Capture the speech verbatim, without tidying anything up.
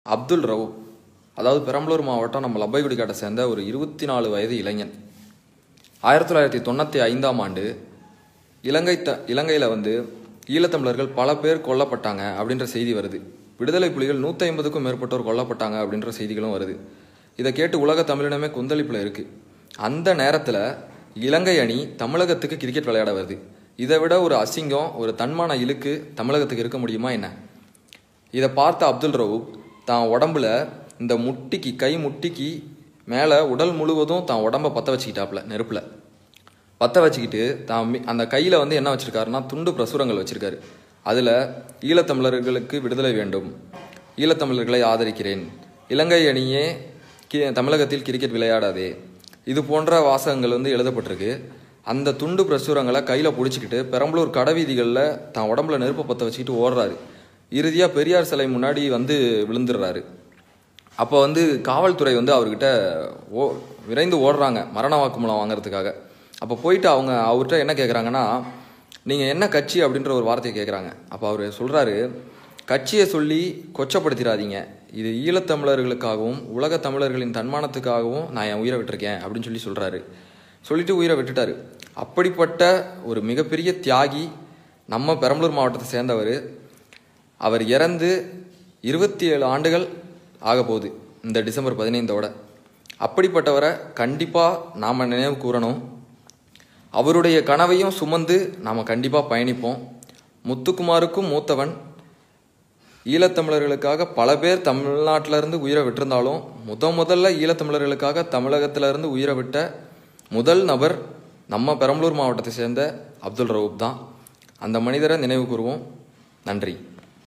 அப்துல் ரவுப், அதாவது பெரம்பலூர் மாவட்டம் நம்ம லப்பைகுடிக்காட்டை சேர்ந்த ஒரு இருபத்தி நாலு வயது இளைஞன். ஆயிரத்தி தொள்ளாயிரத்தி தொண்ணூற்றி ஐந்தாம் ஆண்டு இலங்கை த இலங்கையில் வந்து ஈழத்தமிழர்கள் பல பேர் கொல்லப்பட்டாங்க அப்படின்ற செய்தி வருது. விடுதலை புலிகள் நூற்றி ஐம்பதுக்கும் மேற்பட்டோர் கொல்லப்பட்டாங்க அப்படின்ற செய்திகளும் வருது. இதை கேட்டு உலக தமிழினமே கொந்தளிப்பில் இருக்குது. அந்த நேரத்தில் இலங்கை அணி தமிழகத்துக்கு கிரிக்கெட் விளையாட வருது. இதை விட ஒரு அசிங்கம், ஒரு தன்மான இழுக்கு தமிழகத்துக்கு இருக்க முடியுமா என்ன? இதை பார்த்த அப்துல் ரவுப் தான் உடம்புல இந்த முட்டிக்கு கை முட்டிக்கு மேலே உடல் முழுவதும் தான் உடம்பை பற்ற வச்சுக்கிட்டாப்புல, நெருப்பில் பற்ற வச்சுக்கிட்டு தான் அந்த கையில் வந்து என்ன வச்சுருக்காருன்னா துண்டு பிரசுரங்கள் வச்சுருக்காரு. அதில் ஈழத்தமிழர்களுக்கு விடுதலை வேண்டும், ஈழத்தமிழர்களை ஆதரிக்கிறேன், இலங்கை அணியே கி தமிழகத்தில் கிரிக்கெட் விளையாடாதே, இது போன்ற வாசகங்கள் வந்து எழுதப்பட்டிருக்கு. அந்த துண்டு பிரசுரங்களை கையில் பிடிச்சிக்கிட்டு பெரம்பலூர் கடைவீதிகளில் தான் உடம்புல நெருப்பை பற்ற வச்சுக்கிட்டு ஓடுறாரு. இறுதியாக பெரியார் சிலை முன்னாடி வந்து விழுந்துடுறாரு. அப்போ வந்து காவல்துறை வந்து அவர்கிட்ட ஓ விரைந்து ஓடுறாங்க மரண வாக்குமூலம் வாங்கிறதுக்காக. அப்போ போயிட்டு அவங்க அவர்கிட்ட என்ன கேட்குறாங்கன்னா, நீங்கள் என்ன கட்சி அப்படின்ற ஒரு வார்த்தையை கேட்குறாங்க. அப்போ அவர் சொல்கிறாரு, கட்சியை சொல்லி கொச்சப்படுத்திடாதீங்க, இது ஈழத்தமிழர்களுக்காகவும் உலக தமிழர்களின் தன்மானத்துக்காகவும் நான் என் உயிரை விட்டுருக்கேன் அப்படின்னு சொல்லி சொல்கிறாரு. சொல்லிட்டு உயிரை விட்டுட்டார். அப்படிப்பட்ட ஒரு மிகப்பெரிய தியாகி நம்ம பெரம்பலூர் மாவட்டத்தை சேர்ந்தவர். அவர் இறந்து இருபத்தி ஏழு ஆண்டுகள் ஆக போகுது இந்த டிசம்பர் பதினைந்தோட. அப்படிப்பட்டவரை கண்டிப்பாக நாம் நினைவு கூறணும். அவருடைய கனவையும் சுமந்து நாம் கண்டிப்பாக பயணிப்போம். முத்துக்குமாருக்கும் மூத்தவன். ஈழத்தமிழர்களுக்காக பல பேர் தமிழ்நாட்டிலேருந்து உயிரை விட்டிருந்தாலும் முத முதல்ல ஈழத்தமிழர்களுக்காக தமிழகத்திலேருந்து உயிரை விட்ட முதல் நபர் நம்ம பெரம்பலூர் மாவட்டத்தை சேர்ந்த அப்துல் ரவுப் தான். அந்த மனிதரை நினைவு கூறுவோம். நன்றி.